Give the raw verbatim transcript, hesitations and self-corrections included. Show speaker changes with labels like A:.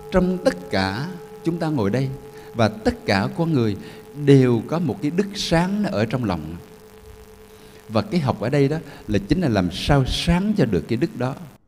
A: trong tất cả chúng ta ngồi đây và tất cả con người đều có một cái đức sáng ở trong lòng. Và cái học ở đây đó là chính là làm sao sáng cho được cái đức đó.